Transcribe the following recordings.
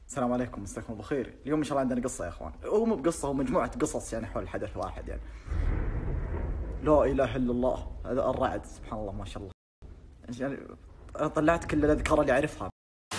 السلام عليكم، مساكم بخير. اليوم ان شاء الله عندنا قصه يا اخوان. هو مو بقصه، هو مجموعه قصص يعني حول حدث واحد يعني. لا اله الا الله، هذا الرعد سبحان الله ما شاء الله. يعني انا طلعت كل الاذكار اللي اعرفها.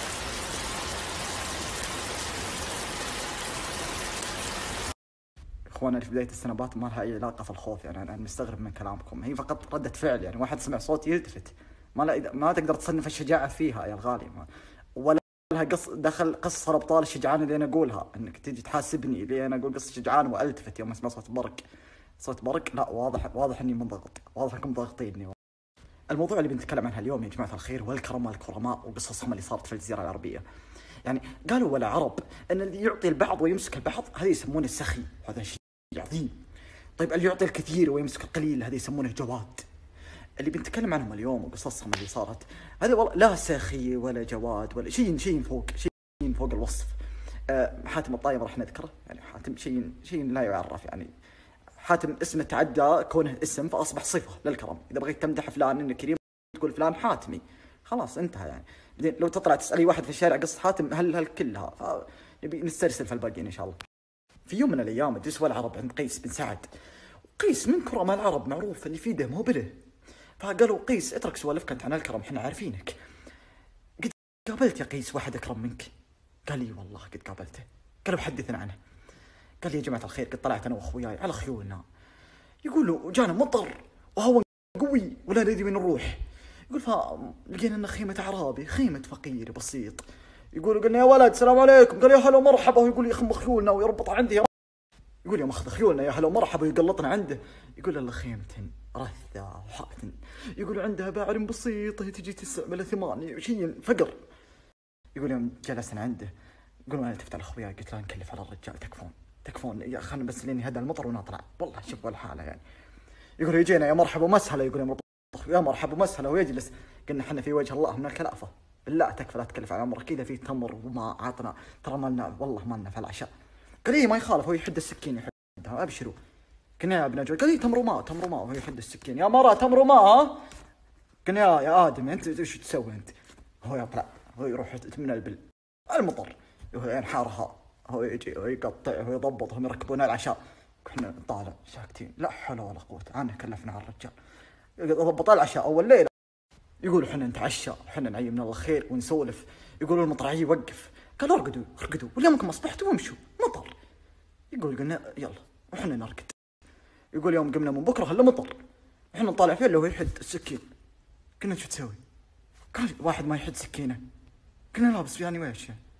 اخوانا في بدايه السنوات ما لها اي علاقه في الخوف، يعني انا مستغرب من كلامكم. هي فقط رده فعل، يعني واحد سمع صوت يلتفت. ما تقدر تصنف الشجاعه فيها يا الغالي. ولا لها دخل قصة الابطال الشجعان اللي انا اقولها، انك تجي تحاسبني اللي انا اقول قصة شجعان والتفت يوم اسمع صوت برق. صوت برق؟ لا، واضح اني منضغط، واضح انكم ضاغطيني. الموضوع اللي بنتكلم عنها اليوم يا جماعة الخير هو الكرم والكرماء وقصصهم اللي صارت في الجزيرة العربية. يعني قالوا ولا عرب ان اللي يعطي البعض ويمسك البعض هذا يسمونه السخي، وهذا شيء عظيم. طيب اللي يعطي الكثير ويمسك القليل هذا يسمونه جواد. اللي بنتكلم عنهم اليوم وقصصهم اللي صارت هذا والله لا سخي ولا جواد ولا شيء فوق الوصف. حاتم الطايب راح نذكره، يعني حاتم شيء لا يعرف. يعني حاتم اسمه تعدى كونه اسم فاصبح صفه للكرم. اذا بغيت تمدح فلان انه كريم تقول فلان حاتمي، خلاص انتهى. يعني بعدين لو تطلع تسال اي واحد في الشارع قصه حاتم هل كلها، نبي نسترسل في الباقيين ان شاء الله. في يوم من الايام جلسوا العرب عند قيس بن سعد. قيس من كرماء العرب، معروف اللي في دم هو بله. فقالوا قيس اترك سوالفك انت عن الكرم، احنا عارفينك. قد قابلت يا قيس واحد اكرم منك؟ قال لي والله قد قابلته. قالوا حدثنا عنه. قال لي يا جماعه الخير قد طلعت انا واخوياي على خيولنا، يقولوا جانا مطر وهواء قوي ولا ندري وين نروح. يقول فلقينا ان خيمه اعرابي، خيمه فقير بسيط. يقولوا قلنا يا ولد السلام عليكم، قال يا هلا ومرحبا، ويقول يخم خيولنا ويربط عندي يقول يا ماخذ خيولنا يا هلا ومرحبا ويقلطنا عنده. يقول الله خيمة رثة وحاتن، يقول عندها باعر بسيط هي تجي تستعمل ثمانية شيء فقر. يقول يوم جلسنا عنده، يقول انا التفت على اخوياي قلت لا نكلف على الرجال، تكفون يا خلنا بس لين هذا المطر ونطلع، والله شوفوا الحاله يعني. يقول يجينا يا مرحبا ومسهلا، يقول يا مرحبا ومسهلا ويجلس. قلنا احنا في وجه الله من الكلافه، بالله تكفى لا تكلف على عمرك، اذا في تمر وما عطنا ترى مالنا والله مالنا في العشاء. قال ايه ما يخالف، هو يحد السكين يحدها ابشروا. قلنا يا ابن قال ايه تمر وماء وهو يحد السكين. يا مرة تمر وماء. قلنا يا ادم انت ايش تسوي انت؟ هو يطلع هو يروح من البل المطر، هو ينحرها، هو يجي هو يقطع هو يضبط، هم يركبون العشاء. احنا طالع ساكتين، لا حول ولا قوه، انا كلفنا على الرجال. ضبط العشاء اول ليله، يقول احنا نتعشى احنا نعيم من الخير ونسولف. يقولوا المطرعي يوقف، قالوا ارقدوا واليومكم اصبحتوا وامشوا مطر. يقول قلنا يلا وحنا نرقد. يقول يوم قمنا من بكره الا مطر، احنا نطالع فيه اللي هو يحد السكين. قلنا شو تسوي؟ قال واحد ما يحد سكينه. قلنا لا بس يعني ويش يعني؟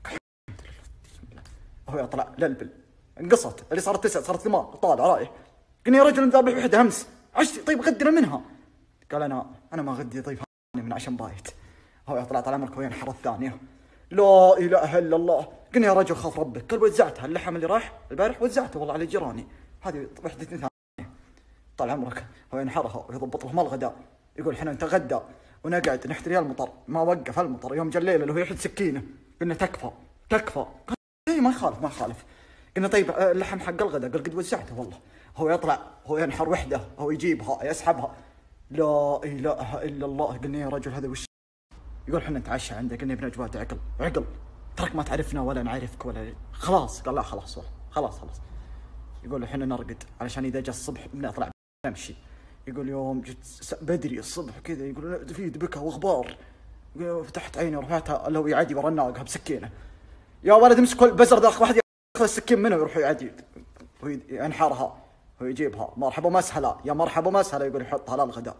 هو يطلع للبل، انقصت اللي صارت 9 صارت 8، طالع رايح. قلنا يا رجل ذابح وحده امس عشتي، طيب غدنا منها. قال انا ما غدي ضيف من عشان بايت. هو يطلع طال عمرك وين حر الثانيه. لا اله الا الله. قلنا يا رجل خاف ربك. قال وزعتها اللحم اللي راح البارح وزعته والله على جيراني، هذه وحده ثانيه. طال عمرك هو ينحرها ويضبط لهم الغداء. يقول احنا نتغدى ونقعد نحتري المطر، ما وقف المطر. يوم جاء الليل اللي هو يحد سكينه، قلنا تكفى. قال اي ما يخالف. قلنا طيب اللحم حق الغداء، قال قد وزعته والله. هو يطلع هو ينحر وحده، هو يجيبها يسحبها. لا اله الا الله. قلنا يا رجل هذا وش؟ يقول احنا نتعشى عنده. قلنا يا ابن جواد عقل ترك ما تعرفنا ولا نعرفك ولا خلاص. قال لا خلاص. يقول احنا نرقد علشان اذا جاء الصبح بنطلع نمشي. يقول يوم جت بدري الصبح كذا، يقول في بكى واغبار. فتحت عيني ورفعتها اللي هو يعدي ورا الناقه بسكينه. يا ولد امسك البزر ذاك، واحد ياخذ السكين منه ويروح يعدي وينحرها ويجيبها. مرحبا مسهلا يا مرحبا مسهلا، يقول يحطها على الغداء.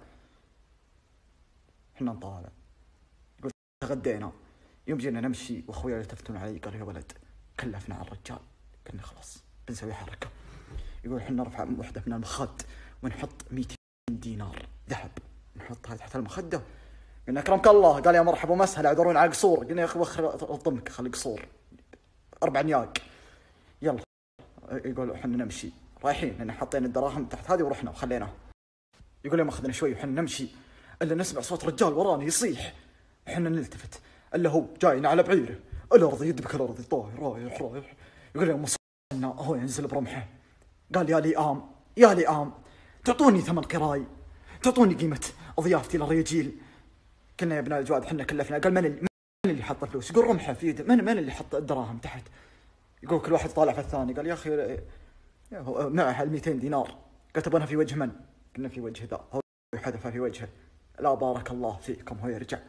احنا نطالع، يقول تغدينا. يوم جينا نمشي واخويا يلتفتون علي قالوا يا ولد كلفنا على الرجال. قلنا خلاص بنسوي حركه. يقول احنا نرفع وحده من المخد ونحط 200 دينار ذهب نحطها تحت المخده. قلنا اكرمك الله. قال يا مرحبا مسهلا يدورون على قصور. قلنا يا اخي وخر اضمك خلي قصور 4 نياق يلا. يقول احنا نمشي رايحين لان حطينا الدراهم تحت هذه ورحنا وخليناها. يقول يوم اخذنا شوي وحنا نمشي الا نسمع صوت رجال ورانا يصيح. احنا نلتفت الا هو جاينا على بعيره، الارض يدبك الارض طاير رايح. يقول يوم وصلنا هو ينزل برمحه. قال يا لئام تعطوني 8 قراي، تعطوني قيمه ضيافتي للرجيل. قلنا يا ابن الجواد حنا كلفنا. قال من اللي حط الفلوس؟ يقول رمحه في يده. من اللي حط الدراهم تحت؟ يقول كل واحد طالع في الثاني. قال يا اخي معه 200 دينار. كتبونها في وجه من؟ قلنا في وجه ذا. هو يحذفها في وجهه. لا بارك الله فيكم. هو يرجع.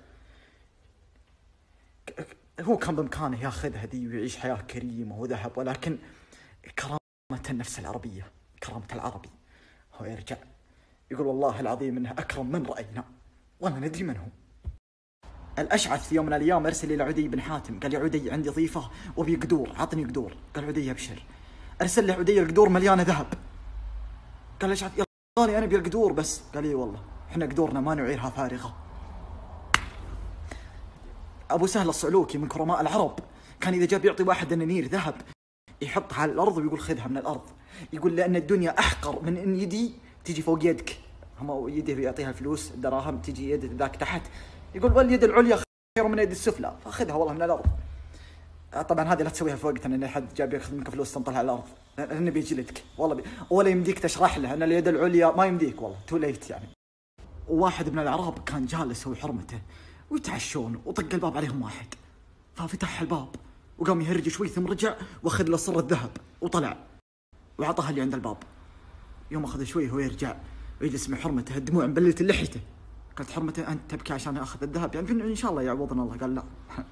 هو كان بامكانه ياخذها ذي ويعيش حياه كريمه وذهب، ولكن كرامه النفس العربيه، كرامه العربي. هو يرجع يقول والله العظيم انه اكرم من راينا وما ندري من هو. الاشعث في يوم من الايام ارسل الى عدي بن حاتم. قال يا عدي عندي ضيفه وابي قدور، عطني قدور. قال عدي ابشر. ارسل له عدي القدور مليانه ذهب. قال الاشعث يا غالي انا ابي القدور بس. قال اي والله احنا قدورنا ما نعيرها فارغه. ابو سهل الصعلوكي من كرماء العرب كان اذا جاء بيعطي واحد دنانير ذهب يحطها على الارض ويقول خذها من الارض. يقول لان الدنيا احقر من ان يدي تجي فوق يدك. هم يده يعطيها الفلوس الدراهم تجي يد ذاك تحت. يقول واليد العليا خير من اليد السفلى، فاخذها والله من الارض. طبعا هذه لا تسويها في وقتنا ان حد جاب ياخذ منك فلوس تنطلها على الارض، لانه بيجلدك والله ولا يمديك تشرح له ان اليد العليا ما يمديك والله تو ليت يعني. وواحد من الاعراب كان جالس هو وحرمته ويتعشون وطق الباب عليهم واحد، ففتح الباب وقام يهرج شوي ثم رجع واخذ له صر الذهب وطلع وعطاها اللي عند الباب. يوم اخذ شوي هو يرجع ويجلس مع حرمته الدموع مبللت لحيته. قالت حرمته انت تبكي عشان اخذ الذهب يعني ان شاء الله يعوضنا الله. قال لا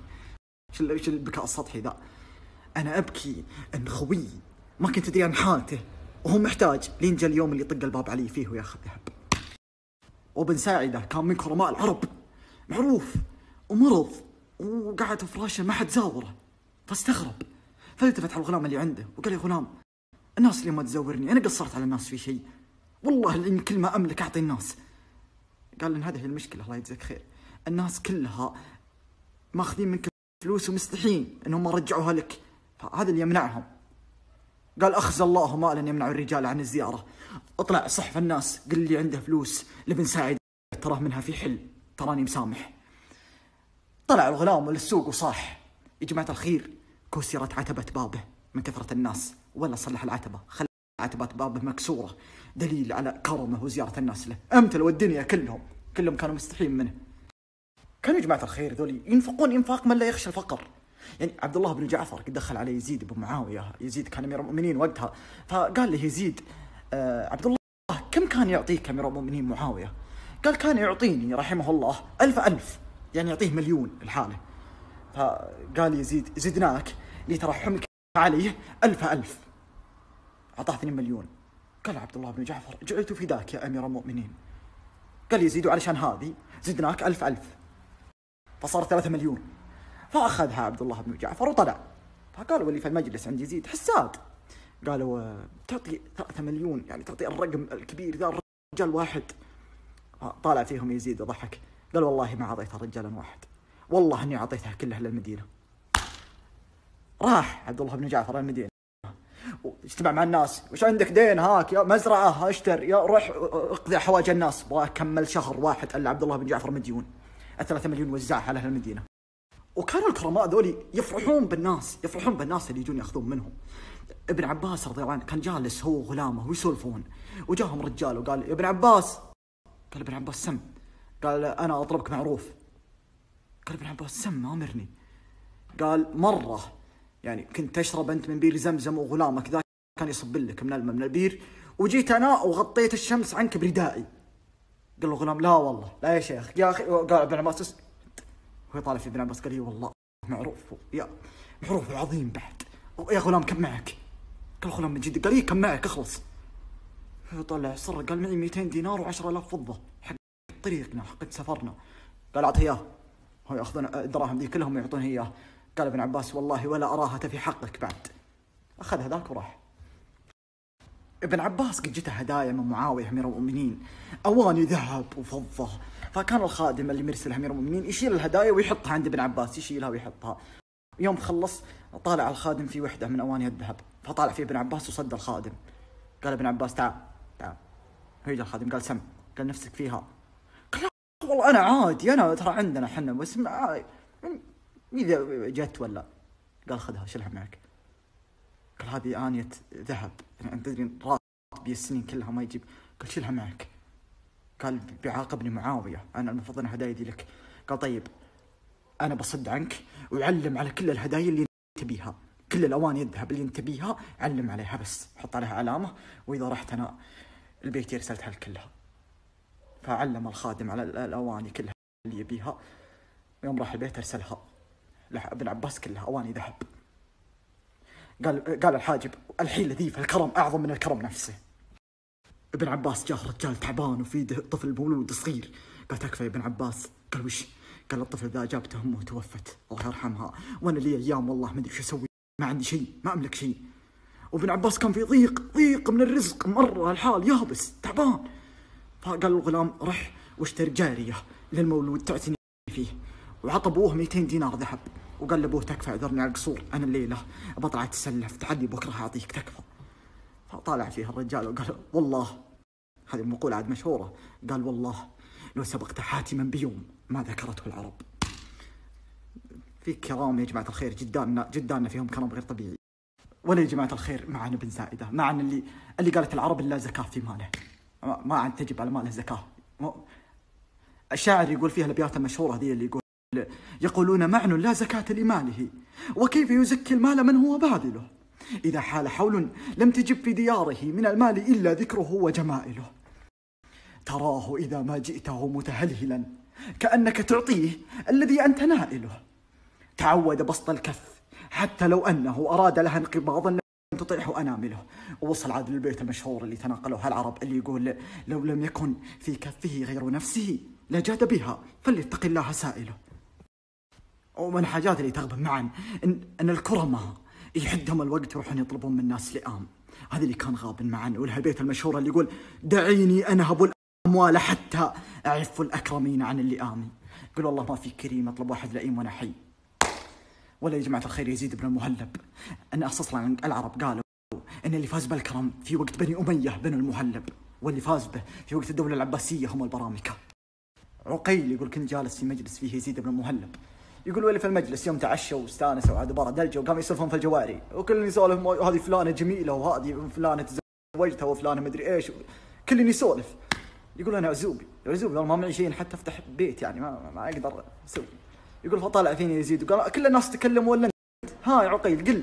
ايش البكاء السطحي ذا؟ انا ابكي ان خوي ما كنت ادري عن حالته وهو محتاج لين جاء اليوم اللي طق الباب عليه فيه وياخذ ذهب. وابن ساعده كان من كرماء العرب، معروف ومرض وقعد في فراشه ما حد زاوره، فاستغرب فالتفت على الغلام اللي عنده وقال يا غلام الناس اللي ما تزورني انا قصرت على الناس في شيء؟ والله ان كل ما املك اعطي الناس. قال ان هذه المشكله الله يجزاك خير، الناس كلها ماخذين منك فلوس ومستحين انهم ما رجعوها لك، فهذا اللي يمنعهم. قال اخزى الله مالا يمنع الرجال عن الزياره. اطلع صحف الناس قل اللي عنده فلوس لابن ساعد تراه منها في حل تراني مسامح. طلع الغلام للسوق وصاح يا جماعه الخير كسرت عتبه بابه من كثره الناس، ولا صلح العتبه خلى عتبات بابه مكسوره، دليل على كرمه وزياره الناس له. امتلوا الدنيا كلهم كانوا مستحيين منه. كانوا يا جماعه الخير ذولي ينفقون انفاق من لا يخشى الفقر. يعني عبد الله بن جعفر قد دخل عليه يزيد بن معاويه، يزيد كان امير المؤمنين وقتها، فقال له يزيد عبد الله كم كان يعطيك امير المؤمنين معاويه؟ قال كان يعطيني رحمه الله ألف، يعني يعطيه مليون الحاله. فقال يزيد زدناك لترحمك عليه ألف، أعطاه 2 مليون. قال عبد الله بن جعفر جعلت فداك يا أمير المؤمنين. قال يزيد علشان هذه زدناك ألف، فصار 3 مليون. فأخذها عبد الله بن جعفر وطلع. فقالوا اللي في المجلس عند يزيد حساد، قالوا تعطي 3 مليون يعني تعطي الرقم الكبير ذا الرجال واحد؟ طالع فيهم يزيد وضحك قال والله ما أعطيتها رجالا واحد، والله اني اعطيتها كلها للمدينه. راح عبد الله بن جعفر المدينه واجتمع مع الناس، وش عندك دين؟ هاك يا مزرعه اشتر، يا روح اقضي حوائج الناس. وكمل شهر واحد الا عبد الله بن جعفر مديون، 3 مليون وزعها على اهل المدينه. وكانوا الكرماء ذولي يفرحون بالناس اللي يجون ياخذون منهم. ابن عباس رضي الله عنه كان جالس هو وغلامه ويسولفون، وجاهم رجال وقال يا ابن عباس. قال ابن عباس سم. قال انا اطلبك معروف. قال ابن عباس سم امرني. قال مره يعني كنت تشرب انت من بير زمزم وغلامك ذاك كان يصب لك من الماء من البير، وجيت انا وغطيت الشمس عنك بردائي. قال له غلام لا والله لا يا شيخ يا اخي. قال ابن عباس هو طالع في ابن عباس قال لي والله معروف يا معروف عظيم بعد. يا غلام كم معك؟ قال غلام من جد. قال لي كم معك اخلص. طلع صر قال معي 200 دينار و10,000 فضه حق طريقنا حق سفرنا. قال اعطيه اياه، هو ياخذون الدراهم ذي كلهم يعطونه اياه. قال ابن عباس والله ولا اراها في حقك بعد. اخذ هذاك وراح. ابن عباس قد جته هدايا من معاويه امير المؤمنين، اواني ذهب وفضه، فكان الخادم اللي مرسل امير المؤمنين يشيل الهدايا ويحطها عند ابن عباس، يشيلها ويحطها. يوم خلص طالع الخادم في وحده من اواني الذهب، فطالع فيه ابن عباس وصد الخادم. قال ابن عباس تعال. هيجي الخادم قال سم. قال نفسك فيها؟ قال لا والله انا عادي، انا ترى عندنا حنا بس اذا جت ولا. قال خذها شيلها معك. قال هذه آنية ذهب يعني انت تدري راتبي السنين كلها ما يجيب. قال شيلها معك. قال بيعاقبني معاويه، انا المفروض ان هدايا دي لك. قال طيب أنا بصد عنك وعلم على كل الهدايا اللي تبيها، كل الأواني الذهب اللي انت تبيها علم عليها بس، حط عليها علامة، وإذا رحت أنا البيت رسلتها كلها. فعلم الخادم على الأواني كلها اللي يبيها، يوم راح البيت أرسلها ابن عباس كلها أواني ذهب. قال الحاجب: الحيلة ذي في الكرم أعظم من الكرم نفسه. ابن عباس جاه رجال تعبان وفي طفل مولود صغير. قال: تكفى يا ابن عباس. قال: وش؟ قال: الطفل ذا جابته أمه وتوفت الله يرحمها، وأنا لي أيام والله ما أدري شو أسوي، ما عندي شيء، ما أملك شيء. وابن عباس كان في ضيق من الرزق، مرة الحال يابس تعبان. فقال الغلام: رح واشتري جارية للمولود تعتني فيه. وعطى أبوه 200 دينار ذهب، وقال لأبوه: تكفى اعذرني على القصور، أنا الليلة بطلع أتسلف، تعالي بكرة أعطيك، تكفى. فطالع فيها الرجال وقال: والله، هذه المقولة عاد مشهورة، قال: والله لو سبقت حاتما بيوم ما ذكرته العرب. في كرام يا جماعة الخير، جداننا فيهم كرم غير طبيعي. ولا يا جماعة الخير معنا ابن زائدة، معنا اللي قالت العرب: لا زكاة في ماله، ما عاد تجب على ماله زكاة. الشاعر يقول فيها الأبيات المشهورة هذه اللي يقولون: معن لا زكاة لماله، وكيف يزكي المال من هو باذله، إذا حال حول لم تجب في دياره من المال إلا ذكره وجمائله، تراه إذا ما جئته متهلهلا كأنك تعطيه الذي أنت نائله، تعود بسط الكف حتى لو أنه أراد لها انقباضا لم تطيعه أنامله. ووصل عاد للبيت المشهور اللي تناقلوها العرب اللي يقول: لو لم يكن في كفه غير نفسه لجاد بها فليتق الله سائله. ومن الحاجات اللي تغبن معا أن الكرماء يحدهم الوقت يروحون يطلبون من الناس لئام، هذا اللي كان غابن معا. ولها البيت المشهور اللي يقول: دعيني أنهب الأموال حتى أعف الأكرمين عن اللئام. يقول: والله ما في كريم أطلب واحد لئيم وأنا حي. ولا يا جماعة الخير يزيد بن المهلب أن أصلا العرب قالوا أن اللي فاز بالكرم في وقت بني أمية بن المهلب، واللي فاز به في وقت الدولة العباسية هم البرامكة. عقيل يقول: كنت جالس في مجلس فيه يزيد بن المهلب، يقول: واللي في المجلس يوم تعشوا واستانسوا وعاد برا دلجوا وقام يسولفون في الجواري، وكل يسولف هذه فلانة جميلة وهذه فلانة تزوجتها وفلانة مدري ايش، كل يسولف. يقول: انا عزوبي ما معي شيء حتى افتح بيت، يعني ما اقدر اسوي. يقول: فطالع فيني يزيد وقال: كل الناس تكلموا ولا انت؟ ها يا عقيل قل.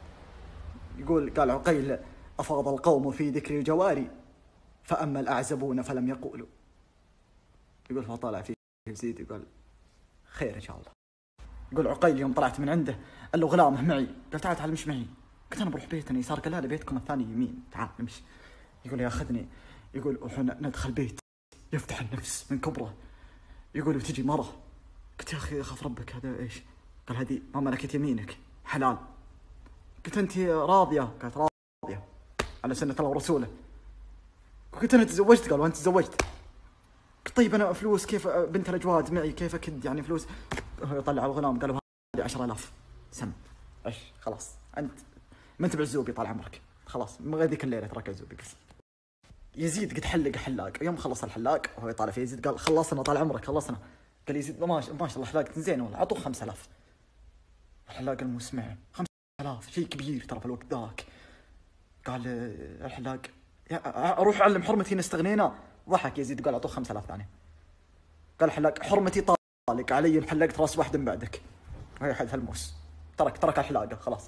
قال عقيل: افاض القوم في ذكر الجواري فاما الاعزبون فلم يقولوا. يقول: فطالع فيه يزيد وقال: خير ان شاء الله. يقول عقيل: يوم طلعت من عنده قال له غلامه معي، قال: تعال مش معي. قلت: انا بروح بيتنا يسار. قال: لا بيتكم الثاني يمين، تعال نمشي. يقول: ياخذني. يقول: وحنا ندخل بيت يفتح النفس من كبره. يقول: وتجي مره. قلت: يا اخي اخاف ربك، هذا ايش؟ قال: هذه ما ملكت يمينك حلال. قلت: انت راضيه؟ قالت: راضيه على سنه الله ورسوله. قلت: انا تزوجت. قال: وانت تزوجت؟ قلت: طيب انا فلوس كيف؟ بنت الاجواد معي كيف اكد يعني فلوس؟ هو يطلع الغلام قال له: هذه 10,000 سم. ايش خلاص انت ما انت بعزوبي طال عمرك، خلاص من هذيك الليله تراك عزوبي. يزيد قد حلق حلاق. يوم خلص الحلاق وهو يطالع في يزيد قال: خلصنا طال عمرك خلصنا. قال يزيد: ما شاء الله حلاقة زين والله، عطوه 5000. الحلاق قال: مو سمع 5000 شيء كبير ترى في الوقت ذاك. قال الحلاق: اروح اعلم حرمتي ان استغنينا. ضحك يزيد قال: اعطوه 5000 ثانيه. قال الحلاق: حرمتي طالق علي ان حلقت راس واحد من بعدك. وهي حد الموس ترك الحلاقه خلاص.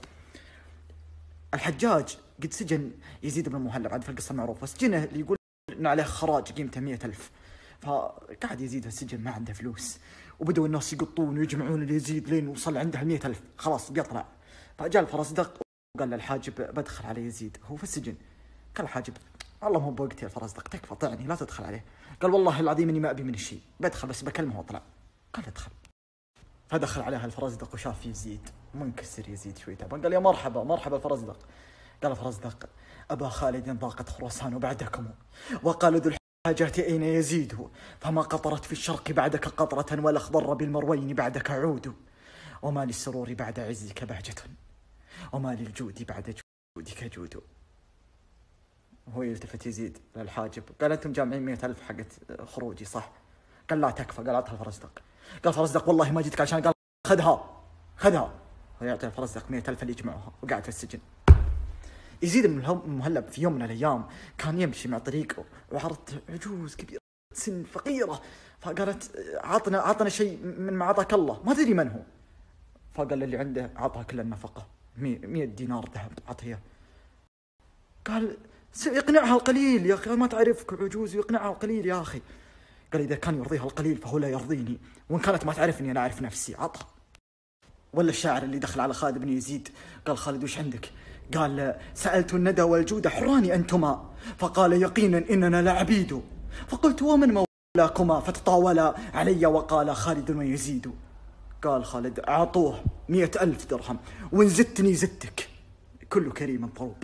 الحجاج قد سجن يزيد بن المهلب عاد في القصه المعروفه، سجنه اللي يقول ان عليه خراج قيمته 100,000. فقعد يزيد في السجن ما عنده فلوس، وبدأوا الناس يقطون ويجمعون ليزيد لين وصل عنده 100,000 خلاص بيطلع. فجاء الفرزدق وقال للحاجب: بدخل على يزيد هو في السجن. قال الحاجب: والله مو بوقتي يا الفرزدق، تكفى طعني لا تدخل عليه. قال: والله العظيم اني ما ابي من الشيء، بدخل بس بكلمه واطلع. قال: ادخل. فدخل عليها الفرزدق وشاف يزيد منكسر. يزيد شوي تعبان. قال: يا مرحبا الفرزدق. قال الفرزدق: أبا خالد ضاقت خراسان بعدكم، وقال ذو الحاجات أين يزيد، فما قطرت في الشرق بعدك قطرة، ولا اخضر بالمروين بعدك عود، وما للسرور بعد عزك بهجة، وما للجود بعد جودك جود. وهو يلتفت يزيد للحاجب قال: أنتم جامعين 100,000 حقت خروجي صح؟ قال: لا تكفى. قال: أعطها الفرزدق. قال الفرزدق: والله ما جيتك عشان. قال: خذها. ويعطي الفرزدق 100,000 اللي يجمعوها، وقعد في السجن. يزيد بن المهلب في يوم من الأيام كان يمشي مع طريقه، وعرضت عجوز كبيرة سن فقيرة. فقالت عطنا شيء من ما أعطاك الله، ما تدري من هو. فقال اللي عنده أعطاها كل النفقة، 100 دينار ذهب أعطيها. قال يقنعها القليل يا أخي، ما تعرفك عجوز، يقنعها القليل يا أخي. قال إذا كان يرضيها القليل فهو لا يرضيني، وإن كانت ما تعرفني أنا أعرف نفسي. عطها. ولا الشاعر اللي دخل على خالد بن يزيد قال خالد وش عندك؟ قال سألت الندى والجود حران أنتما، فقال يقينا إننا لعبيد. فقلت ومن مولاكما؟ فتطاولا علي وقال خالد ويزيد. قال خالد أعطوه 100,000 درهم، وإن زدتني زدتك، كل كريم طروب.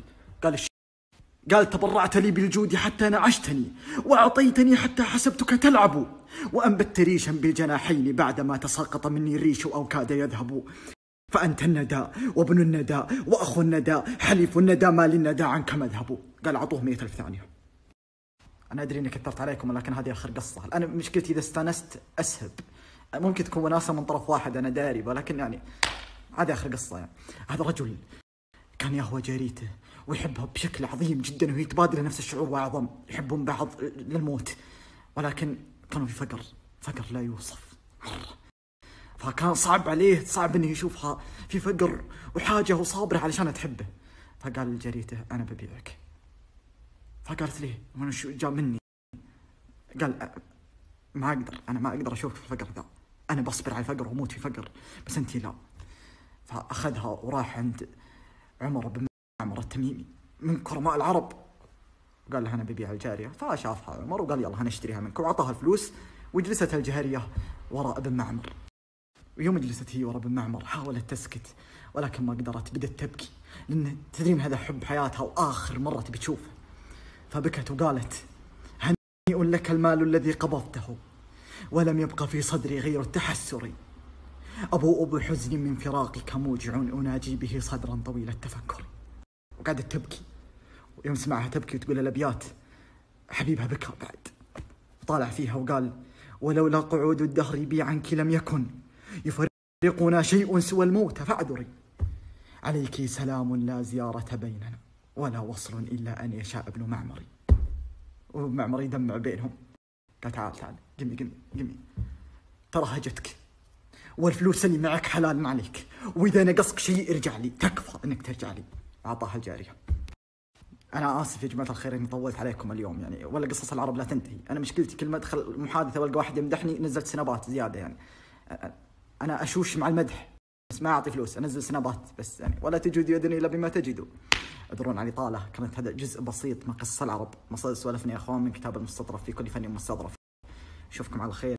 قال تبرعت لي بالجود حتى نعشتني، وأعطيتني حتى حسبتك تلعب، وأنبت ريشا بالجناحين بعدما تساقط مني الريش أو كاد يذهب. فأنت الندى وابن الندى وأخو الندى، حليف الندى ما للندى عنك مذهب. قال أعطوه 100,000 ثانية. أنا أدري إني كثرت عليكم، ولكن هذه آخر قصة. أنا مشكلتي إذا استانست أسهب، ممكن تكون وناسة من طرف واحد أنا داري، ولكن يعني هذه آخر قصة. يعني هذا رجل كان يهوى جاريته ويحبها بشكل عظيم جدا، وهي تبادل نفس الشعور وأعظم، يحبون بعض للموت، ولكن كانوا في فقر لا يوصف مرة. فكان صعب عليه، صعب انه يشوفها في فقر وحاجة وصابرة علشان تحبه. فقال لجاريته أنا ببيعك. فقالت ليه وانا شو جاء مني؟ قال أنا ما أقدر أشوفك في الفقر ذا، أنا بصبر على الفقر وأموت في فقر، بس أنتي لا. فأخذها وراح عند عمر بن معمر التميمي من كرماء العرب، قال لها أنا ببيع الجارية. فشافها عمر وقال يلا هنشتريها منك، وأعطاها الفلوس. وجلست الجارية وراء ابن معمر. ويوم جلست هي وراء ابن معمر حاولت تسكت، ولكن ما قدرت، بدت تبكي، لأن تدرين هذا حب حياتها وآخر مرة تبي تشوفه. فبكت وقالت هنيئ لك المال الذي قبضته، ولم يبق في صدري غير التحسر، أبوء بحزن من فراقك موجع أناجي به صدرا طويل التفكر. وقعدت تبكي، ويوم سمعها تبكي وتقول الأبيات حبيبها بكى بعد، طالع فيها وقال ولولا قعود الدهر بي عنك لم يكن يفرقنا شيء سوى الموت فاعذري، عليك سلام لا زيارة بيننا ولا وصل إلا أن يشاء ابن معمري. ومعمر يدمع بينهم. قال تعال قمي، ترى هجتك، والفلوس اللي معك حلال عليك، وإذا نقصك شيء ارجع لي، تكفى أنك ترجع لي. أعطاها الجارية. أنا آسف يا جماعة الخير إني طولت عليكم اليوم، يعني ولا قصص العرب لا تنتهي. أنا مشكلتي كل ما أدخل المحادثة والقى واحد يمدحني نزلت سنابات زيادة. يعني أنا أشوش مع المدح بس ما أعطي فلوس، أنزل سنابات بس. يعني ولا تجد يدني إلا بما تجدوا. أدرون علي طالة، كانت هذا جزء بسيط من قصص العرب، مصادر سوالفنا يا أخوان من كتاب المستطرف في كل فن مستظرف. أشوفكم على خير.